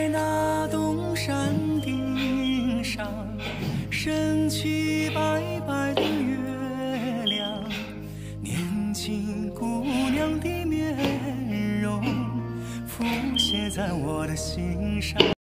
在那东山顶上，升起白白的月亮，年轻姑娘的面容浮现在我的心上。